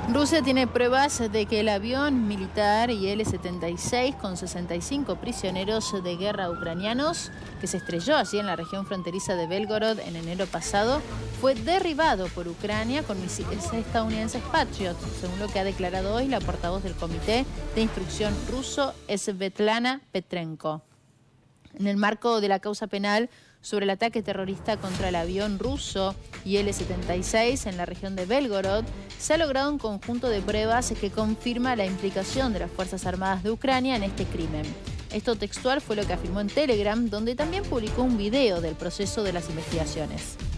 Rusia tiene pruebas de que el avión militar Il-76 con 65 prisioneros de guerra ucranianos, que se estrelló allí en la región fronteriza de Belgorod en enero pasado, fue derribado por Ucrania con misiles estadounidenses Patriot, según lo que ha declarado hoy la portavoz del Comité de Instrucción ruso, Svetlana Petrenko. En el marco de la causa penal sobre el ataque terrorista contra el avión ruso Il-76 en la región de Belgorod, se ha logrado un conjunto de pruebas que confirma la implicación de las Fuerzas Armadas de Ucrania en este crimen. Esto textual fue lo que afirmó en Telegram, donde también publicó un video del proceso de las investigaciones.